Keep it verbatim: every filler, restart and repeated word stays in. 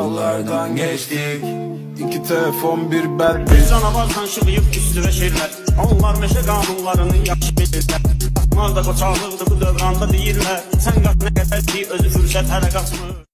yollardan geçtik. İki telefon bir bel. Bir canavardan şıqıyıb üstüvə şirlər. Onlar meşə qanunlarını yaxşı bilirlər. Atmaz da qoçaqlıqdır bu dövranda deyirlər. Sən qat nə qədər ki özü fürsət hələ qaçmır.